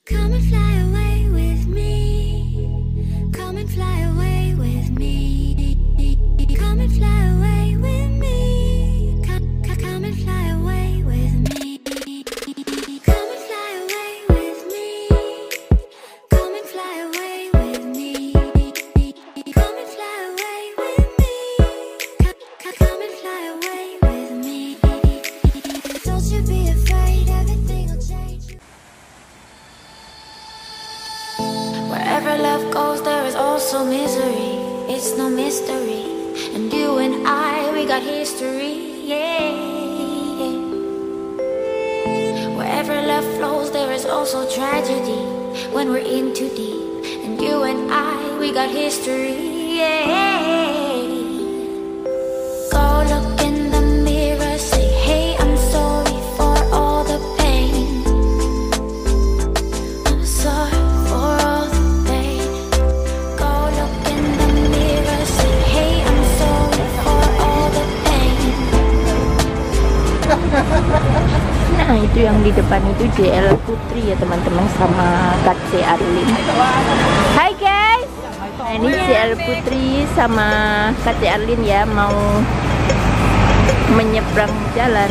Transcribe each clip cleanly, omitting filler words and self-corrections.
Come and fly away with me. Come and fly away with me. Come and fly away with me. Come and fly away with me. Come and fly away with me. Come and fly away with me. Come and fly away with me. Come and fly away with me. Don't you be afraid, everything will change. Wherever love goes, there is also misery. It's no mystery. And you and I, we got history, yeah. Wherever love flows, there is also tragedy. When we're in too deep. And you and I, we got history, yeah. Go look in the mirror, say, hey, I'm sorry for all the pain. I'm sorry for all the pain. Go look in the mirror, say, hey, I'm sorry for all the pain. Nah, itu yang di depan itu JL Putri ya teman-teman, sama Kak C Arlin. Hai guys. Nah, ini JL Putri sama Kak C Arlin ya, mau menyeberang jalan.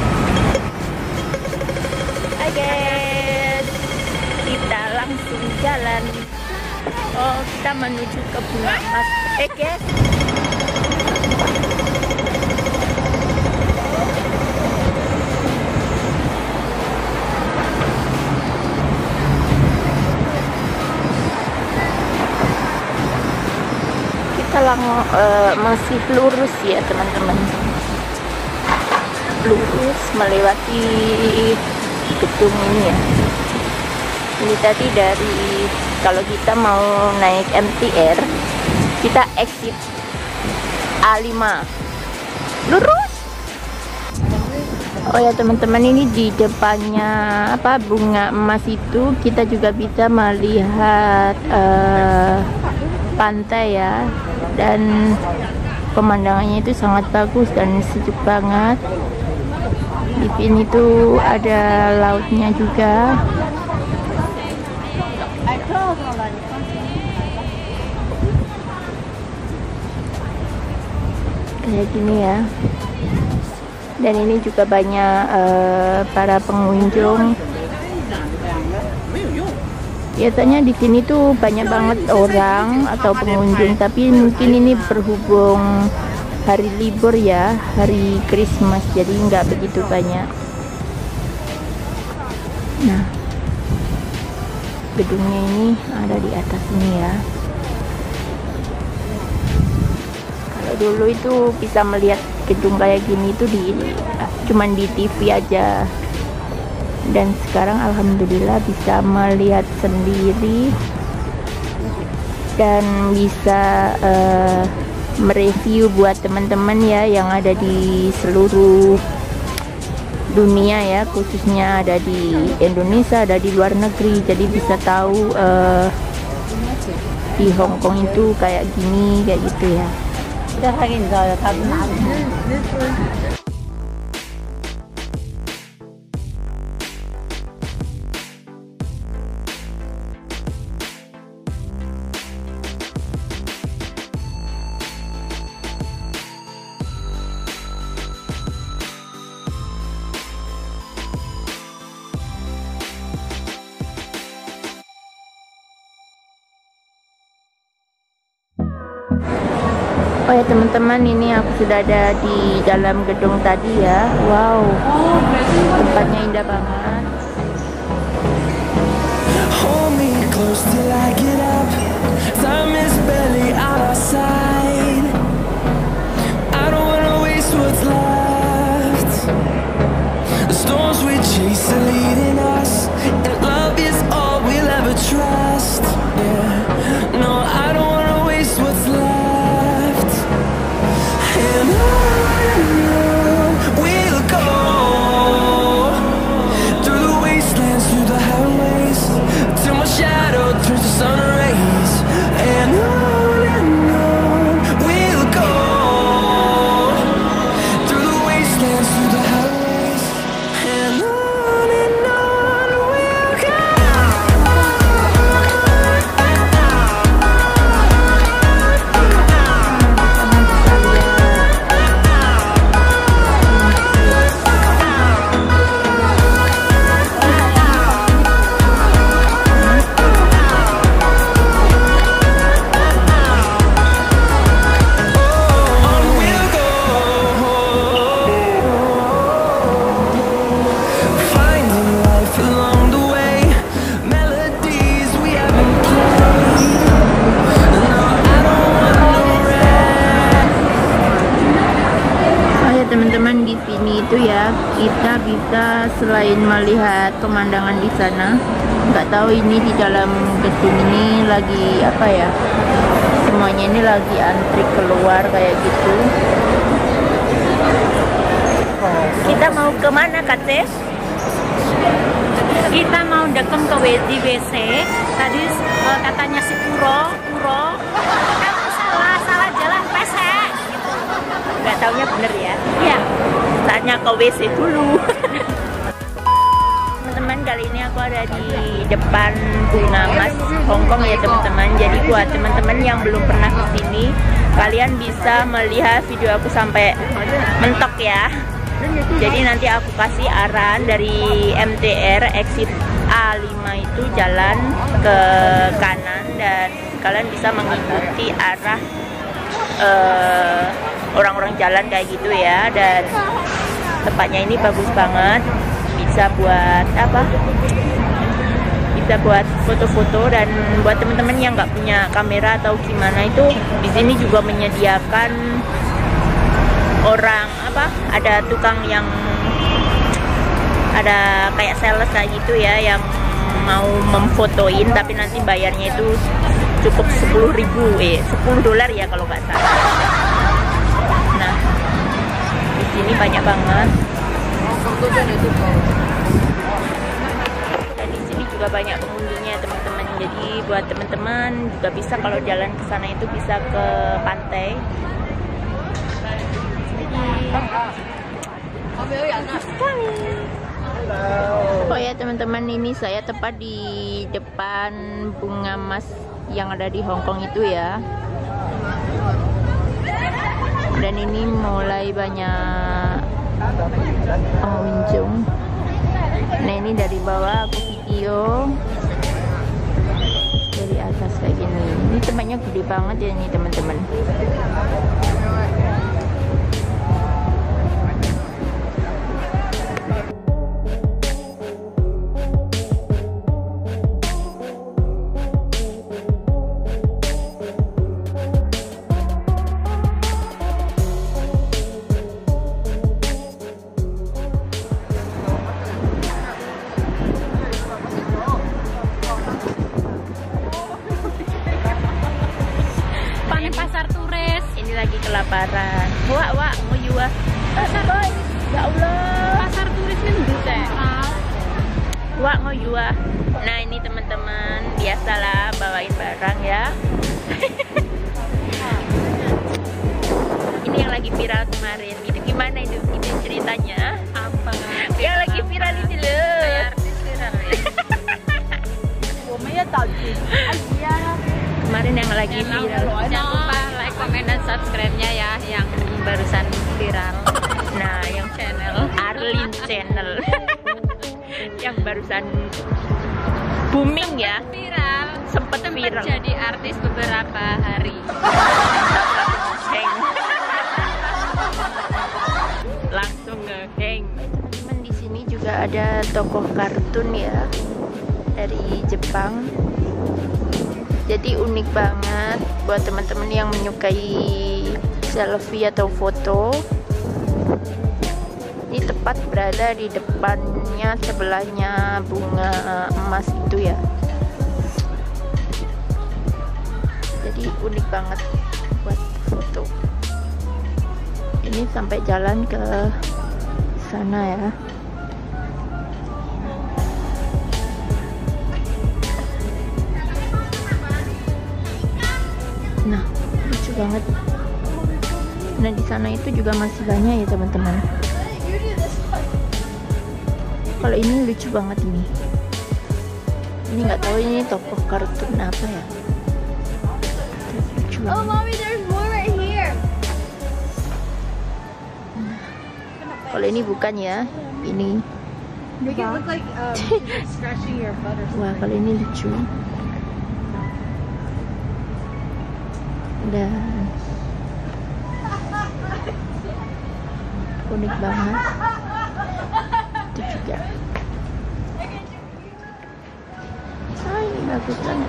Hai guys, kita langsung jalan. Oh, kita menuju ke Bunga Emas. Guys, kita masih lurus ya teman-teman, lurus melewati gedung ini ya. Ini tadi dari, kalau kita mau naik MTR, kita exit A5 lurus. Oh ya teman-teman, ini di depannya apa, Bunga Emas itu kita juga bisa melihat pantai ya, dan pemandangannya itu sangat bagus dan sejuk banget. Di sini tuh ada lautnya juga. Kayak gini ya. Dan ini juga banyak para pengunjung. Biasanya di sini tuh banyak banget orang atau pengunjung, tapi mungkin ini berhubung hari libur ya, hari Christmas, jadi nggak begitu banyak. Nah, gedungnya ini ada di atas ini ya. Kalau dulu itu bisa melihat gedung kayak gini itu cuman di TV aja. Dan sekarang alhamdulillah bisa melihat sendiri dan bisa mereview buat teman-teman ya yang ada di seluruh dunia ya, khususnya ada di Indonesia, ada di luar negeri. Jadi bisa tahu di Hong Kong itu kayak gini, kayak gitu ya. Oh ya teman-teman, ini aku sudah ada di dalam gedung tadi ya. Wow, tempatnya indah banget. Hold me close till I get up. Time is barely on our side. I don't wanna waste what's left. The storms we chase are leading us, and love is all we'll ever trust. Yeah, no, I don't wanna waste what's left. And on we'll go, through the wastelands, through the highways, till my shadow turns to sun rays. And on we'll go, through the wastelands, through the highways. And on teman-teman, di sini itu ya kita bisa selain melihat pemandangan di sana, nggak tahu ini di dalam gedung ini lagi apa ya, semuanya ini lagi antri keluar kayak gitu. Kita mau kemana, Kak Teh? Kita mau dekem ke WC. Tadi katanya si Puro, kamu salah jalan pesek. Gitu. Nggak taunya bener ya? Iya. Saatnya ke WC dulu. Teman-teman, kali ini aku ada di depan Bunga Mas Hongkong ya teman-teman. Jadi buat teman-teman yang belum pernah ke sini, kalian bisa melihat video aku sampai mentok ya. Jadi nanti aku kasih arahan dari MTR exit A5 itu jalan ke kanan dan kalian bisa mengikuti arah orang-orang jalan kayak gitu ya. Dan tempatnya ini bagus banget, bisa buat apa? Bisa buat foto-foto. Dan buat teman-teman yang nggak punya kamera atau gimana, itu di sini juga menyediakan orang apa, ada tukang yang ada kayak sales kayak gitu ya, yang mau memfotoin tapi nanti bayarnya itu cukup 10.000 $10 ya kalau nggak salah. Nah, di sini banyak banget. Dan di sini juga banyak pengunjungnya teman-teman. Jadi buat teman-teman juga bisa kalau jalan ke sana itu bisa ke pantai. Oh ya teman-teman, ini saya tepat di depan Bunga Mas yang ada di Hongkong itu ya. Dan ini mulai banyak pengunjung. Nah, ini dari bawah aku video dari atas kayak gini. Ini tempatnya gede banget ya ini teman-teman. Pasar turis. Ini lagi kelaparan. Wah, mau jual. Pasar, ya Allah. Pasar turis kan bisa. Wah, mau jual. Nah, ini teman-teman, biasalah bawain barang ya. Ini yang lagi viral kemarin. Itu gimana itu? Ini ceritanya. Apa? Yang lagi viral itu loh. Kayak artis viral ya. Kemarin yang lagi viral. Jangan lupa like, komen, dan subscribe-nya ya yang barusan viral. Nah, yang Channel Arlin Channel. Yang barusan booming ya. viral. Sempet viral. Jadi artis beberapa hari. Langsung ngeheng. Teman, di sini juga ada tokoh kartun ya dari Jepang. Jadi unik banget buat teman-teman yang menyukai selfie atau foto. Ini tepat berada di depannya, sebelahnya bunga emas itu ya. Jadi unik banget buat foto. Ini sampai jalan ke sana ya. Nah, lucu banget. Nah, di sana itu juga masih banyak ya teman-teman. Kalau ini lucu banget ini. Ini nggak tahu ini tokoh kartun apa ya. Lucu banget. Mommy, there's more right here. Kalau ini bukan ya. Ini. Make it look like scratching your butt or Wah, kalau ini lucu. Dan unik banget. Itu juga. Ini bagus banget.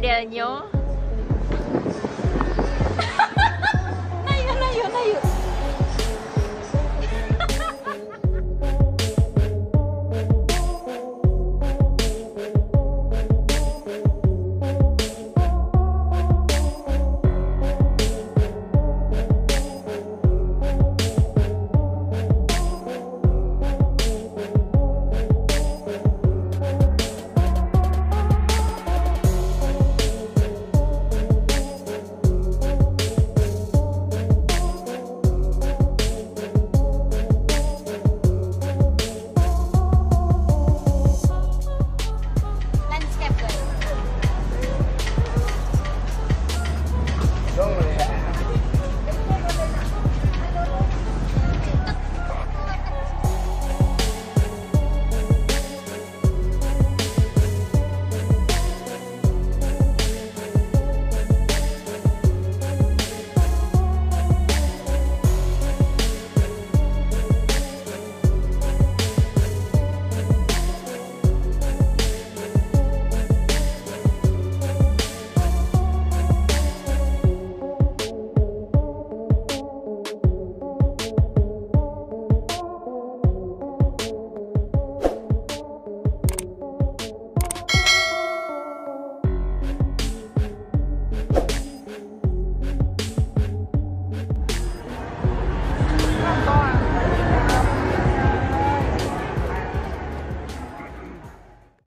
Del Nyo.